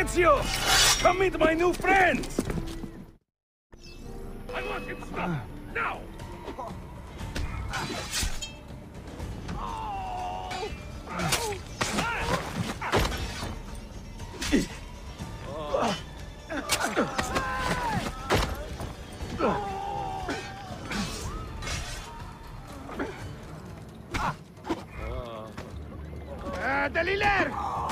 Ezio! Come meet my new friends! I want him stopped! Now! Deliler!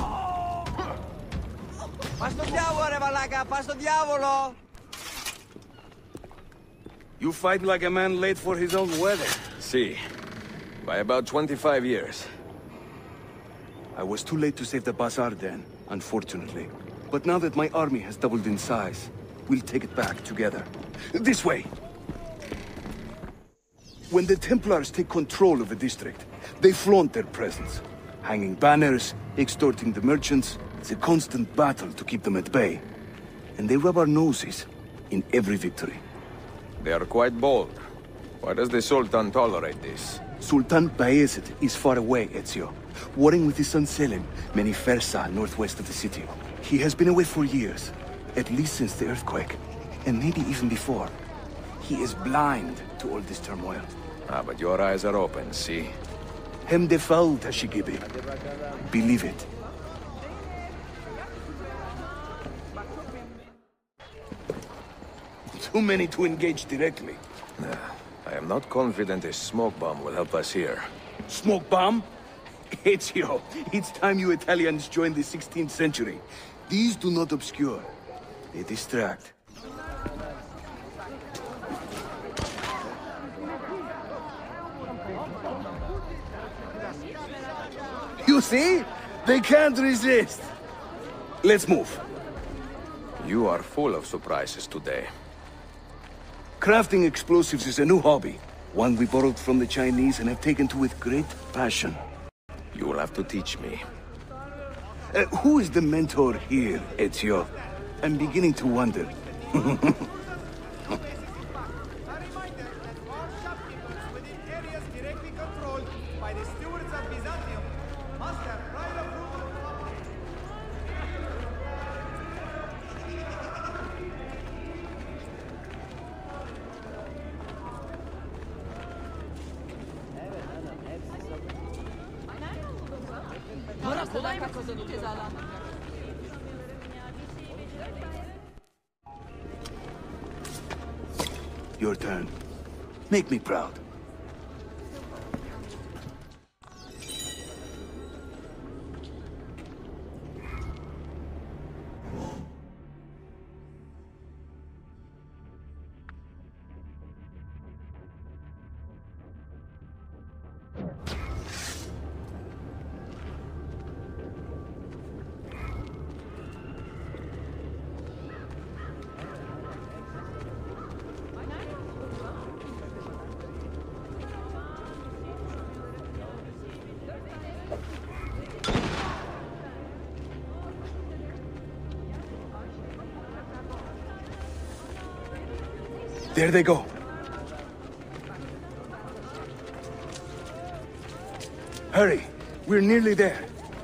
Πας στο διάβολο ρε βαλάκα, πας στο διάβολο! You fight like a man late for his own wedding. See, by about 25 years. I was too late to save the bazaar then, unfortunately. But now that my army has doubled in size, we'll take it back together. This way! When the Templars take control of a district, they flaunt their presence. Hanging banners, extorting the merchants, it's a constant battle to keep them at bay. And they rub our noses in every victory. They are quite bold. Why does the Sultan tolerate this? Sultan Bayezid is far away, Ezio. Warring with his son Selim, many Fersa northwest of the city. He has been away for years, at least since the earthquake, and maybe even before. He is blind to all this turmoil. Ah, but your eyes are open, see? Hem defal Tashigibi. Believe it. Too many to engage directly. I am not confident a smoke bomb will help us here. Smoke bomb? Ezio, it's time you Italians joined the 16th century. These do not obscure. They distract. You see? They can't resist. Let's move. You are full of surprises today. Crafting explosives is a new hobby. One we borrowed from the Chinese and have taken to with great passion. You will have to teach me. Who is the mentor here, Ezio? I'm beginning to wonder. Your turn. Make me proud. There they go. Hurry, we're nearly there.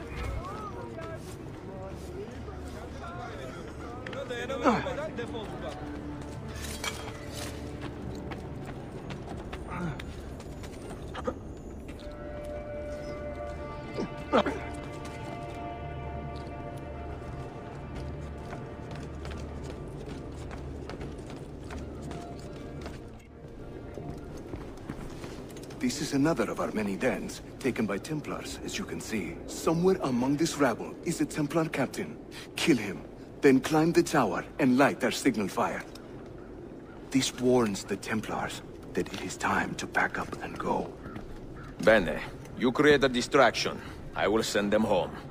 This is another of our many dens, taken by Templars, as you can see. Somewhere among this rabble is a Templar captain. Kill him, then climb the tower and light our signal fire. This warns the Templars that it is time to pack up and go. Bene, you create a distraction. I will send them home.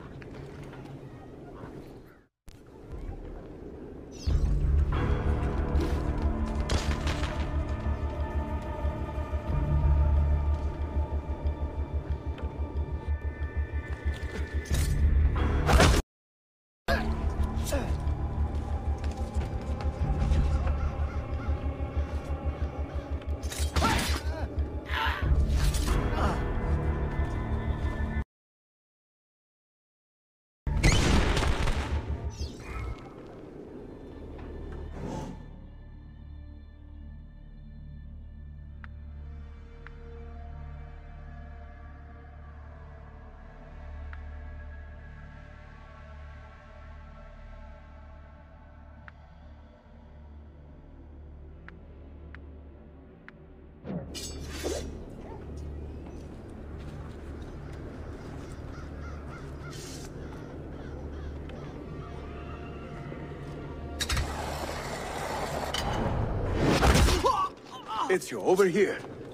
Ezio, over here.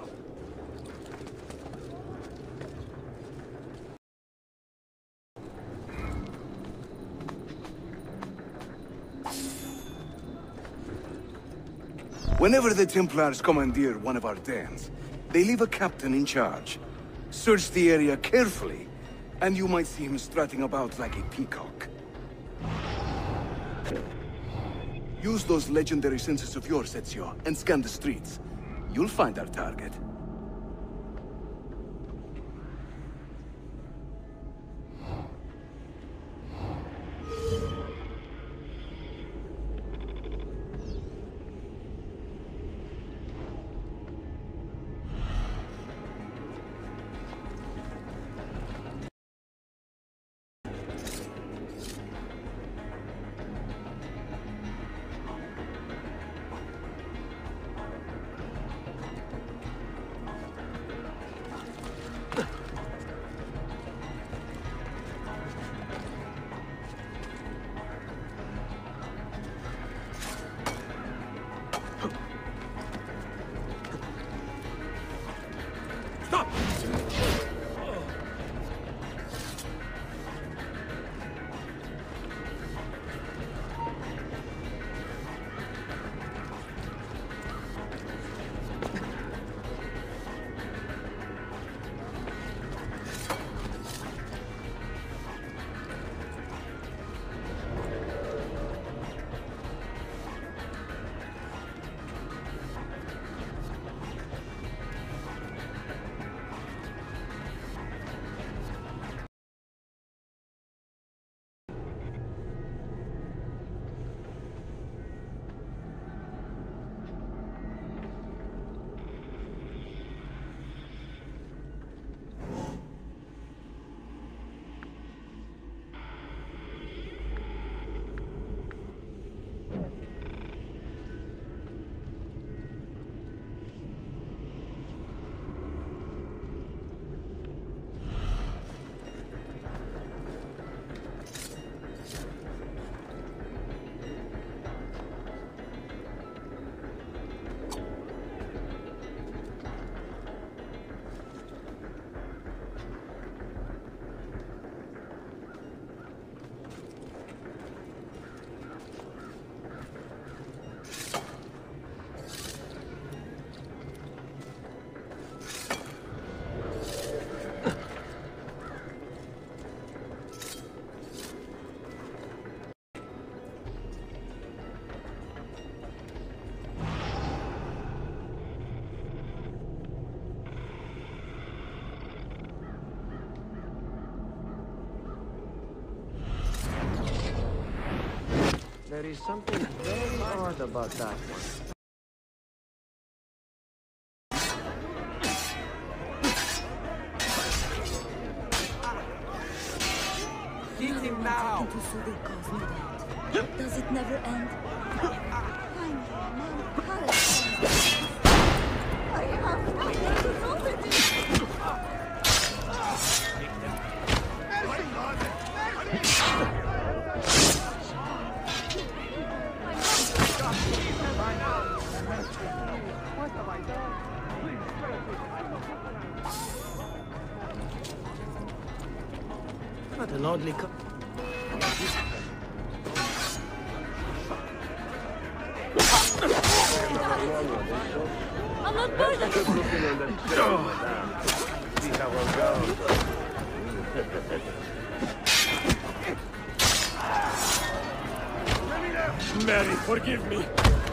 Whenever the Templars commandeer one of our dens, they leave a captain in charge. Search the area carefully, and you might see him strutting about like a peacock. Use those legendary senses of yours, Ezio, and scan the streets. You'll find our target. There is something very odd about that one. Eat him now! Does it never end? What an oddly I'm not burdened! See how we'll go. Mary, forgive me.